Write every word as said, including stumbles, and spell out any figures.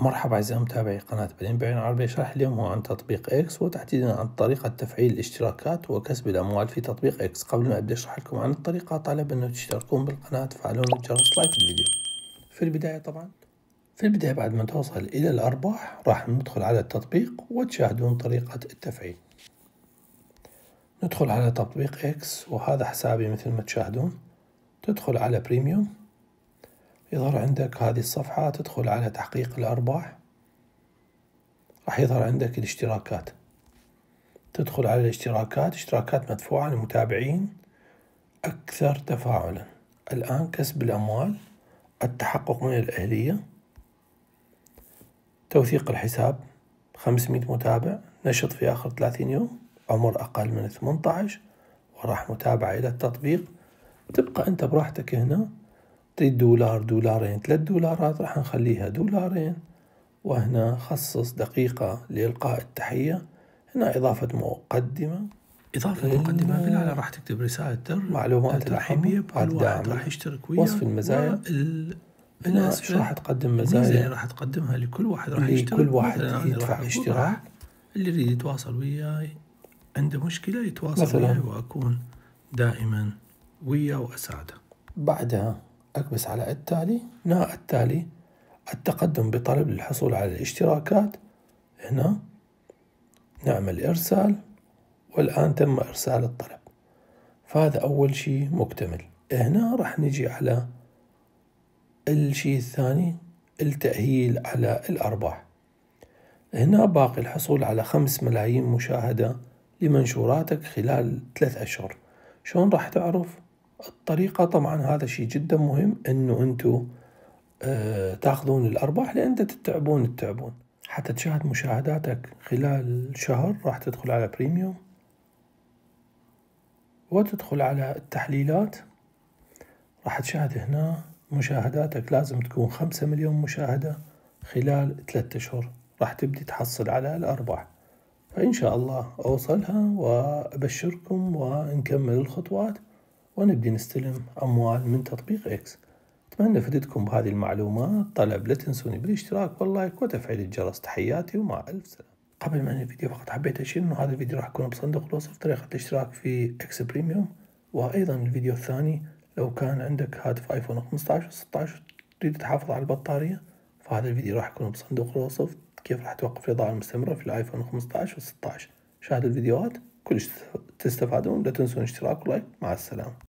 مرحبا أعزائي متابعي قناة بعدين بعين عربي. يشرح اليوم هو عن تطبيق إكس وتحديدا عن طريقة تفعيل الاشتراكات وكسب الأموال في تطبيق إكس. قبل ما أبدأ أشرح لكم عن الطريقة طالب أنه تشتركون بالقناة وتفعلون الجرس لايك الفيديو. في البداية طبعا في البداية بعد ما توصل إلى الأرباح راح ندخل على التطبيق وتشاهدون طريقة التفعيل. ندخل على تطبيق إكس وهذا حسابي مثل ما تشاهدون. تدخل على بريميوم، يظهر عندك هذه الصفحة، تدخل على تحقيق الأرباح، راح يظهر عندك الاشتراكات. تدخل على الاشتراكات، اشتراكات مدفوعة للمتابعين، أكثر تفاعلا، الآن كسب الأموال، التحقق من الأهلية، توثيق الحساب، خمسمئة متابع، نشط في آخر ثلاثين يوم، عمر أقل من ثمانية عشر، وراح متابعة إلى التطبيق. تبقى أنت براحتك هنا، تريد دولار، دولارين، ثلاث دولارات، راح نخليها دولارين. وهنا خصص دقيقة لإلقاء التحية. هنا إضافة مقدمة، إضافة مقدمة بلا راح تكتب رسالة معلومات ترحيبية بكل واحد راح يشترك وياك. وصف المزايا، وال... هنا إيش راح تقدم مزايا راح تقدمها لكل واحد راح يشترك، كل واحد مثلا يدفع اشتراك. اللي يريد يتواصل وياي عنده مشكلة يتواصل وياي وأكون دائما وياه وأساعده. بعدها أكبس على التالي. هنا التالي التقدم بطلب للحصول على الاشتراكات. هنا نعمل إرسال، والآن تم إرسال الطلب، فهذا أول شيء مكتمل. هنا راح نجي على الشيء الثاني، التأهيل على الأرباح. هنا باقي الحصول على خمس ملايين مشاهدة لمنشوراتك خلال ثلاث أشهر. شلون راح تعرف؟ الطريقة طبعا هذا شيء جدا مهم، أنه أنتوا آه تاخذون الأرباح، لأن أنت تتعبون تتعبون حتى تشاهد مشاهداتك خلال شهر. راح تدخل على بريميوم وتدخل على التحليلات، راح تشاهد هنا مشاهداتك لازم تكون خمسة مليون مشاهدة خلال ثلاثة أشهر، راح تبدي تحصل على الأرباح. فإن شاء الله أوصلها وأبشركم ونكمل الخطوات ونبدي نستلم أموال من تطبيق إكس. أتمنى فدتكم بهذه المعلومات. طلب لا تنسوني بالاشتراك واللايك وتفعيل الجرس. تحياتي ومع ألف سلامة. قبل ما أنهي الفيديو فقط حبيت أشير إنه هذا الفيديو راح يكون بصندوق الوصف طريقة الاشتراك في إكس بريميوم، وأيضا الفيديو الثاني لو كان عندك هاتف آيفون خمسة عشر وستة عشر تريد تحافظ على البطارية، فهذا الفيديو راح يكون بصندوق الوصف، كيف راح توقف الإضاءة المستمرة في الآيفون خمسة عشر وستة عشر. شاهدوا الفيديوهات كلش تستفادون. لا تنسون اشتراك ولايك. مع السلامة.